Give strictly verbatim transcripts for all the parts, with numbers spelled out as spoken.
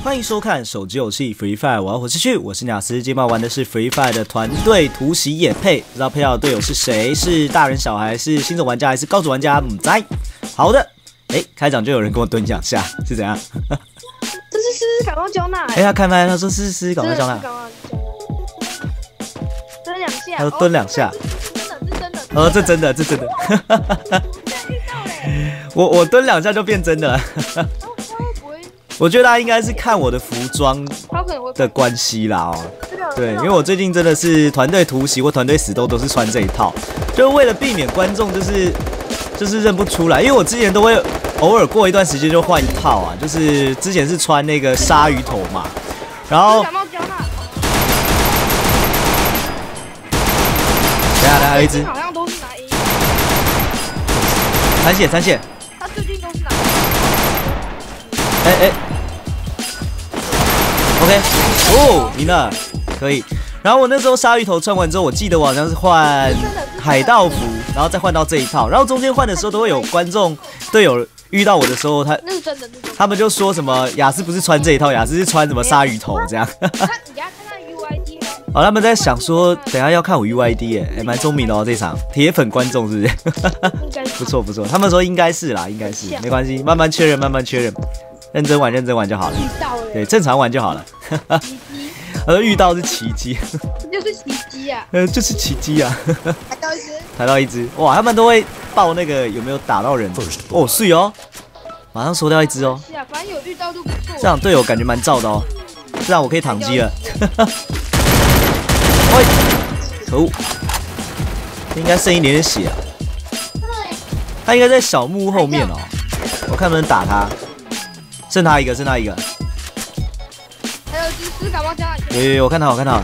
欢迎收看手机游戏 Free Fire， 我要回去，我是鸟斯，今晚玩的是 Free Fire 的团队突袭野配，不知道配到的队友是谁？是大人小孩？是新手玩家还是高手玩家？唔知。好的，哎，开场就有人跟我蹲两下，是怎样？ 这是思思感冒胶囊。 哎，他开麦，他说是是感冒胶囊。 蹲两下。 他说蹲两下。 真的，是真的。 哦，这真的，这真的。我我蹲两下就变真的了。我觉得他应该是看我的服装的关系啦哦，对，因为我最近真的是团队突袭或团队死斗都是穿这一套，就是为了避免观众就是就是认不出来，因为我之前都会偶尔过一段时间就换一套啊，就是之前是穿那个鲨鱼头嘛，然后等下来还有一只， 好像都是拿 A， 残血残血， 他最近都是拿， 哎哎。OK， 哦，赢了，可以。然后我那时候鲨鱼头穿完之后，我记得我好像是换海盗服，然后再换到这一套。然后中间换的时候，都会有观众队友遇到我的时候，他那是真的，那是他们就说什么雅思不是穿这一套，雅思是穿什么鲨鱼头这样。 看，你给他看他 U I D 好，他们在想说，等一下要看我 U I D 耶，哎，蛮聪明的哦，这场铁粉观众是不是？不错不错，他们说应该是啦，应该是，没关系，慢慢确认，慢慢确认。认真玩，认真玩就好了。对，正常玩就好了。而遇到是奇迹， 这就是奇迹啊！ 呃，就是奇迹啊！ 抬到一只， 抬到一只，哇！他们都会报那个有没有打到人哦，是哦，马上收掉一只哦。 是啊，反正有遇到就不错。 这样队友感觉蛮燥的哦，这样我可以躺机了。喂，可恶！应该剩一点点血啊。他应该在小木后面哦，我看能不能打他。剩他一个，剩他一个。 还有只思感冒胶囊。 有有有，我看到，我看到了。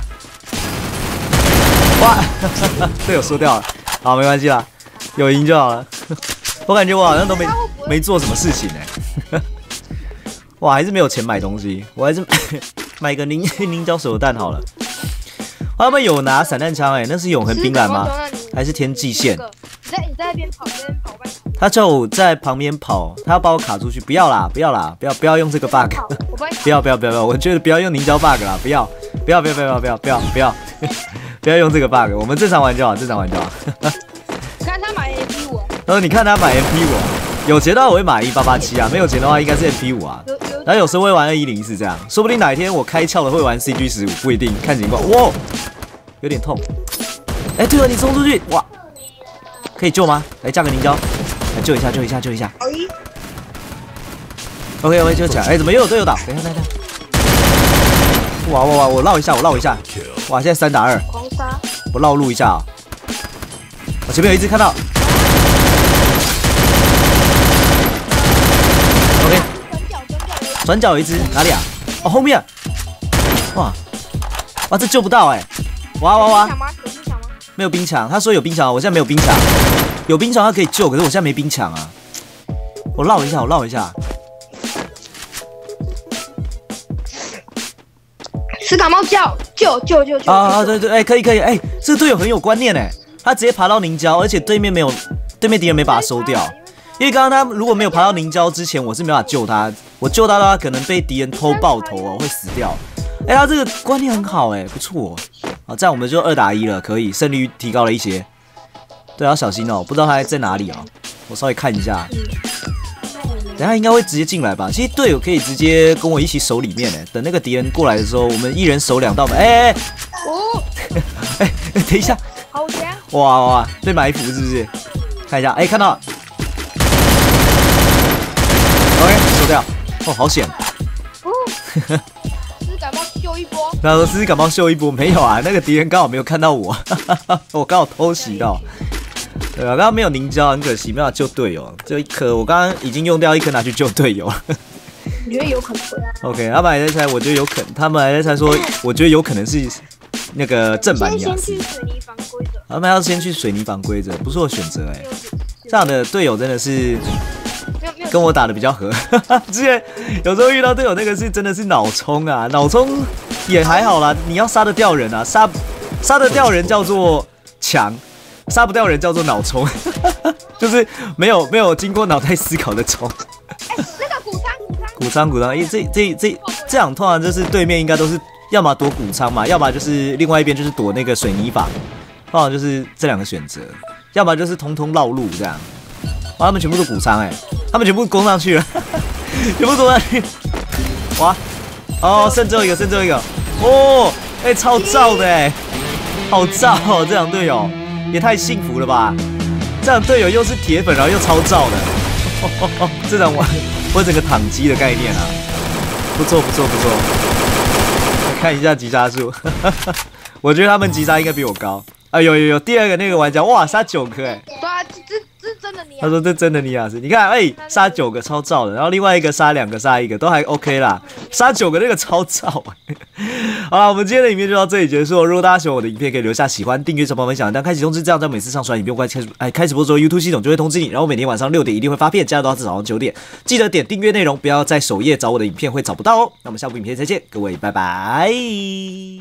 哇，队友输掉了，好，没关系啦，有赢就好了。我感觉我好像都没没做什么事情哎。哇，还是没有钱买东西，我还是买一个凝凝胶手榴弹好了。他们有拿散弹枪哎，那是永恒冰蓝吗？还是天际线？ 你在你在那边跑，在那边跑半跑。 他叫我在旁边跑，他要把我卡出去，不要啦，不要啦，不要不要用这个 bug， 不要不要不要不要，我觉得不要用凝胶 bug 啦，不要不要不要不要不要不要不要不要用这个 bug， 我们正常玩就好，正常玩就好。 我看他买 M P 五， 然后你看他买 M P 五，有钱的话我会买一八八七啊，没有钱的话应该是 M P 五啊，然后有时候会玩二一零四这样，说不定哪一天我开窍了会玩 C G 十五，不一定，看情况。哇，有点痛，哎，对了，你冲出去，哇，可以救吗？来加个凝胶。救一下，救一下，救一下。OK OK， 救起来。哎，怎么又有队友倒？等一下，等一下。哇哇哇！我绕一下，我绕一下。哇，现在三打二。 狂杀。 我绕路一下啊。我前面有一只看到。OK。转角有一只，哪里啊？哦，后面。哇哇，这救不到哎。哇哇哇！没有冰墙，他说有冰墙，我现在没有冰墙。有冰墙他可以救，可是我现在没冰墙啊！我绕一下，我绕一下。 吃感冒药，救救救救！ 啊啊对对，哎、欸、可以可以，哎、欸，这个队友很有观念哎，他直接爬到凝胶，而且对面没有，对面敌人没把他收掉。因为刚刚他如果没有爬到凝胶之前，我是没办法救他，我救他的话可能被敌人偷爆头哦，会死掉。哎、欸，他这个观念很好哎，不错、哦。好，这样我们就二打一了，可以胜率提高了一些。对，要小心哦，不知道他在哪里哦。我稍微看一下，等下应该会直接进来吧。其实队友可以直接跟我一起守里面哎，等那个敌人过来的时候，我们一人守两道门。哎哎哦，哎等一下， 好强！ 哇哇，被埋伏是不是？看一下，哎看到了 ，OK 收掉。哦，好险。 哦，是感冒秀一波。 他说是感冒秀一波，没有啊，那个敌人刚好没有看到我，我刚好偷袭到。对啊，刚刚没有凝胶，很可惜，没有救队友。这一颗我刚刚已经用掉一颗拿去救队友了。 你觉得有可能会 ？OK， 他们还在猜，我觉得有可能。他们还在猜说，我觉得有可能是那个正版雅思。 先去水泥防规则。 他们要先去水泥防规则，不错的选择哎。这样的队友真的是跟我打的比较合。之前有时候遇到队友那个是真的是脑冲啊，脑冲也还好啦，你要杀得掉人啊，杀杀得掉人叫做强。杀不掉人叫做脑冲，就是没有没有经过脑袋思考的冲。 哎、欸，那个谷仓谷仓谷仓谷仓，哎、欸，这这这这样通常就是对面应该都是要么躲谷仓嘛，要么就是另外一边就是躲那个水泥法，通常就是这两个选择，要么就是通通绕路这样。哇，他们全部都谷仓哎，他们全部攻上去了，全部攻上去。哇，哦，剩最后一个，剩最后一个。哦，哎、欸，超燥的哎，好燥哦！这两队友也太幸福了吧！这两队友又是铁粉，然后又超燥的，哦哦哦、这种我我整个躺机的概念啊，不错不错不错。看一下击杀数，我觉得他们击杀应该比我高。啊，有有有，第二个那个玩家，哇，杀九颗哎！ 对啊，这这这是真的尼亚。 他说这真的尼亚斯，你看，哎、欸，杀九个超燥的，然后另外一个杀两个，杀一个都还 OK 啦，杀九个那个超燥。好了，我们今天的影片就到这里结束。如果大家喜欢我的影片，可以留下喜欢、订阅、转发、分享，但开启通知，这样在每次上传影片，开始哎开始播之后 ，YouTube 系统就会通知你。然后每天晚上六点一定会发片，加入到早上九点，记得点订阅内容，不要在首页找我的影片会找不到哦。那我们下部影片再见，各位拜拜。